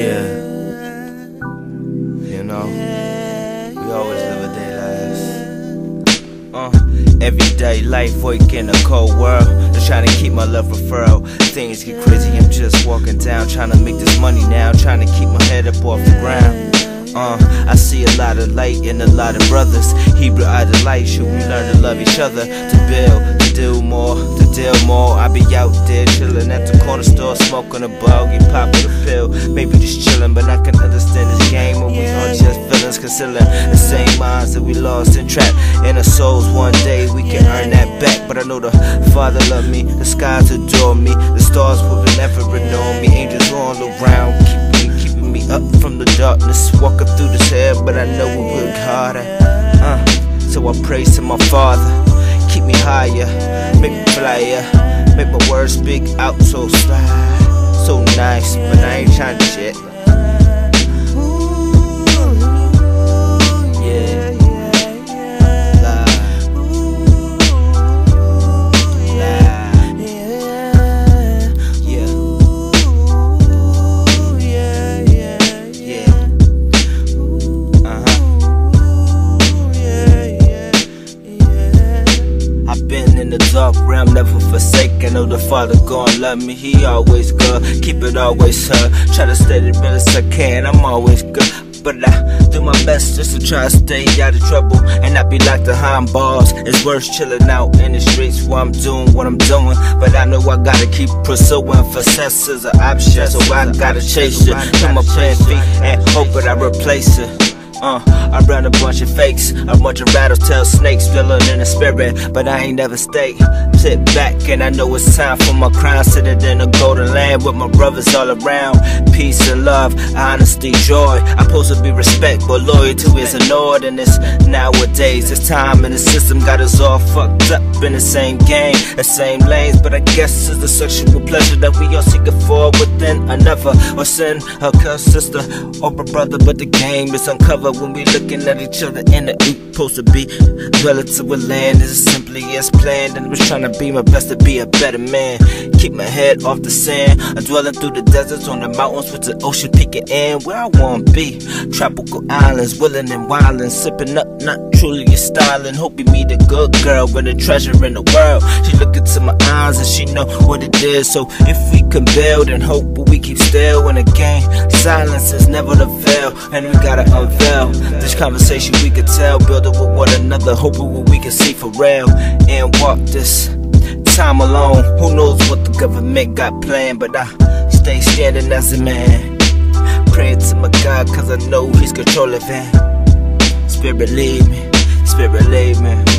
Yeah, you know, we always live a day like this. Everyday life, work in a cold world. Just trying to keep my love referral. Things get crazy, I'm just walking down, trying to make this money now, trying to keep my head up off the ground. I see a lot of light in a lot of brothers. Hebrew out of light, should we learn to love each other? To build, to do more, to deal more. I be out there chillin' at the corner store, smoking a bogey, popping a pill. Maybe just chillin', but I can understand this game when we all just villains, concealing the same minds that we lost and trapped in our souls. One day we can earn that back, but I know the Father love me, the skies adore me, the stars will never ignore me, angels all around, keeping me up from the darkness, walking through this hell, but I know we work harder. So I praise to my Father, keep me higher, make me flyer, make my words speak out so slide, so nice, but I ain't trying to shit. In the dark realm, never forsaken. Know the Father gon' love me, He always good. Keep it always heard. Try to stay the best I can, I'm always good. But I do my best just to try to stay out of trouble and not be locked behind bars. It's worse chillin' out in the streets while I'm doing what I'm doing. But I know I gotta keep pursuing. For success is an option, so I gotta chase it. Put my bare feet and hope that I replace it. I run a bunch of fakes, a bunch of rattletail snakes, feeling in the spirit, but I ain't never stay. Sit back and I know it's time for my crown, sitting in a golden land with my brothers all around. Peace and love, honesty, joy. I'm supposed to be respect, but loyalty is ignored in this nowadays. This time in the system got us all fucked up in the same game, the same lanes. But I guess it's the sexual pleasure that we all seeking for within another, or sin, a curse sister or a brother. But the game is uncovered when we looking at each other in the supposed to be relative with land is as simply as planned, and I was trying to be my best to be a better man. Keep my head off the sand. I'm dwelling through the deserts on the mountains with the ocean peeking in where I wanna be. Tropical islands, willing and wildin', sipping up, not truly a styling. Hope you meet a good girl with a treasure in the world. She look into my eyes and she know what it is. So if we can build and hope, but we keep still in the game. Silence is never the veil, and we gotta unveil this conversation. We could tell, build it with one another, hoping what we can see for real, and walk this time alone. Who knows what the government got planned, but I stay standing as a man, praying to my God, cause I know He's controlling it. Spirit lead me, Spirit lead me.